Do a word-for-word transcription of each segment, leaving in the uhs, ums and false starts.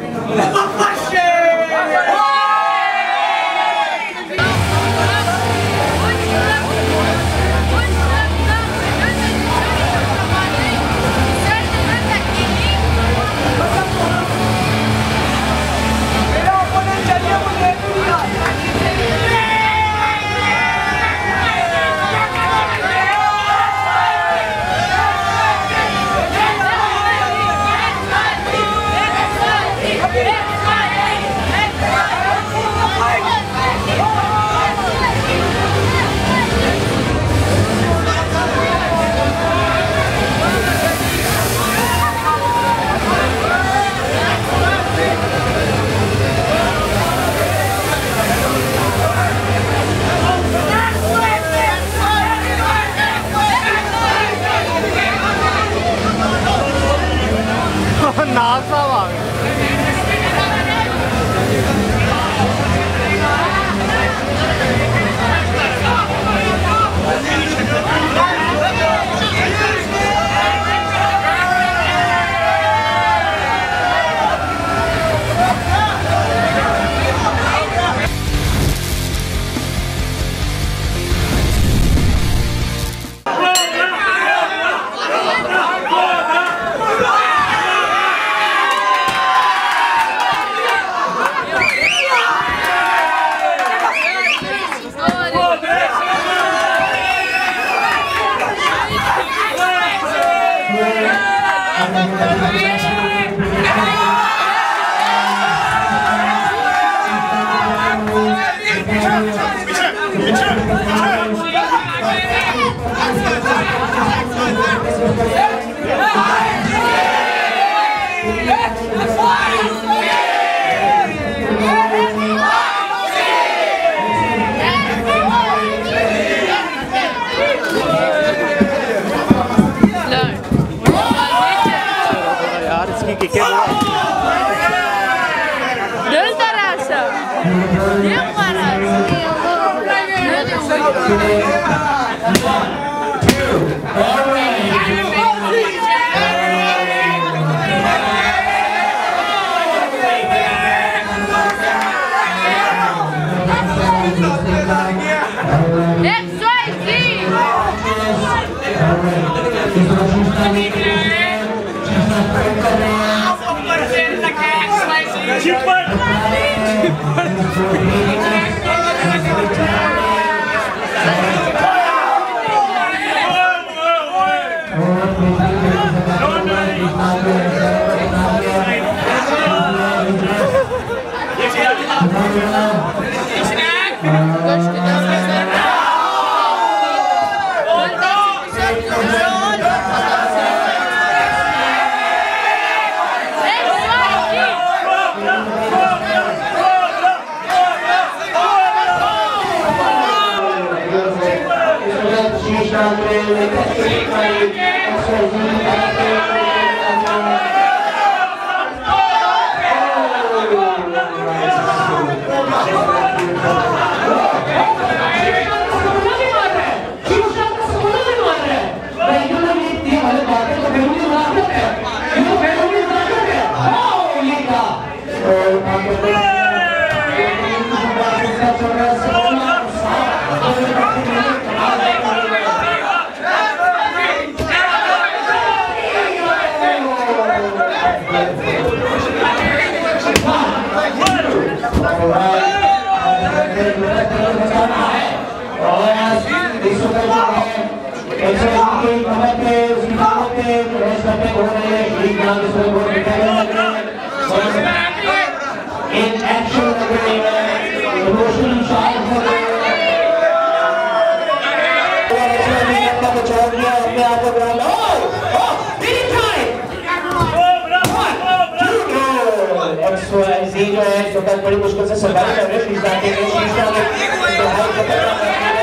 X Y Z जो है जो बहुत बड़ी मुश्किल से सर्वाइव कर रहे हैं शीशनाग के लिए शीशनाग के बहुत खतरनाक है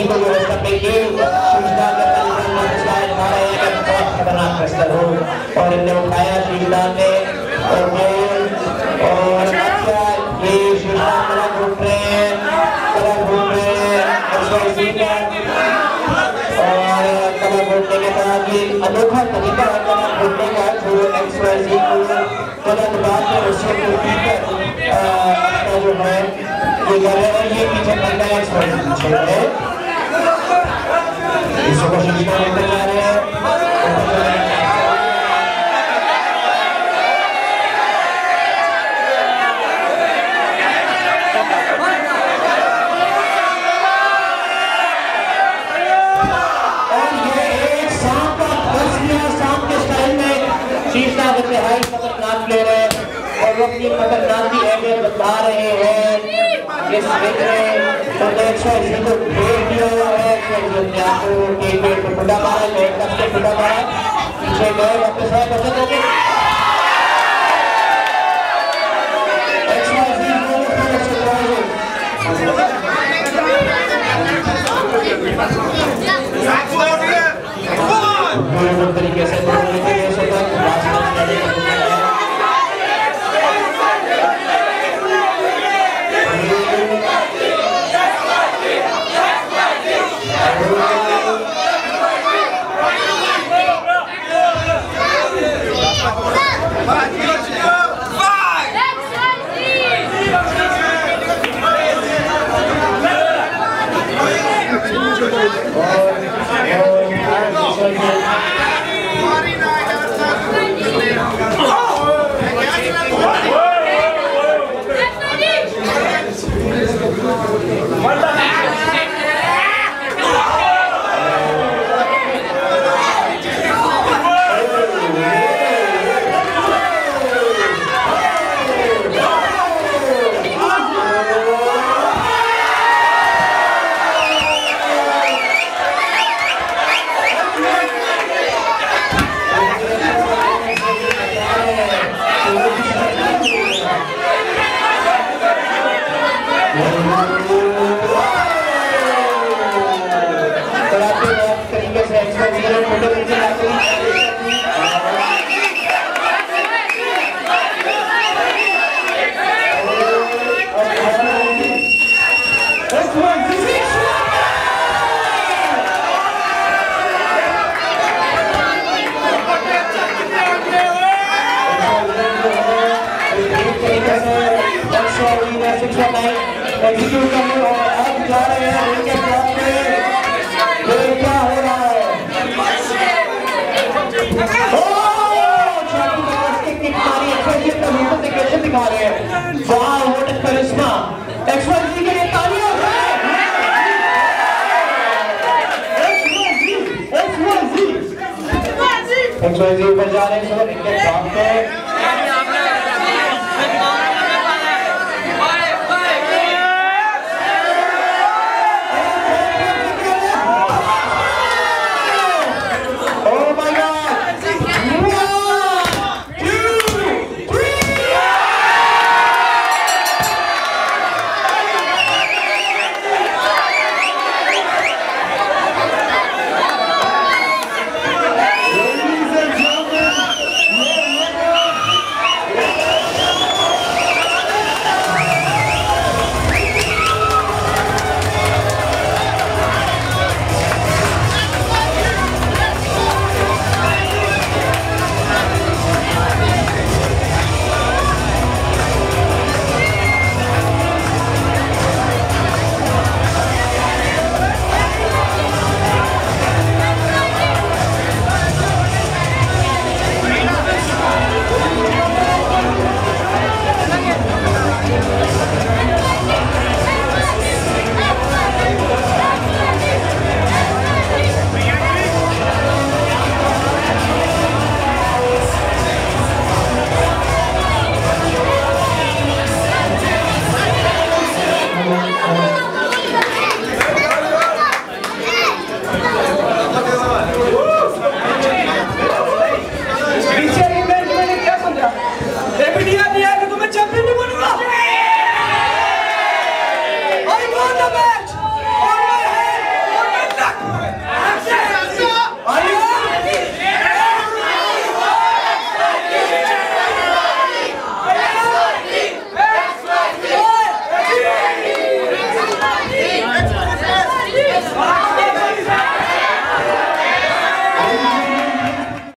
जी को जो है स्टंपिंग की शीशनाग के अंदर स्टाइल मारा है कि बहुत खतरनाक रेसलर हो और इन्हें उठाया शीशनाग ने और और अच्छा ये शीशनाग कला घूम रहे हैं कला घूम रहे हैं एक्सवाईज़ी में और कला घूमने के बाद ये अनोखा तरीका है कला घूमने का जो एक्सवाईज़ी को गलत बात है उससे जो है ये कर रहे हैं ये पीछे बंदा है एक्सवाईज़ी पीछे है इसको कोशिश करते जा रहे हैं शीशनाग इंतहाई खतरनाक ले रहे हैं और वो अपनी खतरनाक की अहमियत बता रहे हैं इस फिल्म में तो एक्सवाईज़ी को घेर दिया हुआ है एक्सवाईज़ी आपको एक पेड़ पे फुटा मारा है एक कस पे फुटा मारा पीछे गए वापस आए बचत हो गए एक्सवाईज़ी को तरीके से एग्जीक्यूट करने और अब जा रहे हैं उनके ब्लॉक में ये क्या हो रहा है ओह चाकू का किक किक मारी एक्सवाईज़ी अपना मुंह से कैसे दिखा रहे हैं वाह व्हाट अ करिश्मा एक्सवाईज़ी के लिए तालियां एक्सवाईज़ी एक्सवाईज़ी ऊपर जा रहे हैं सब इनके ब्लॉक पे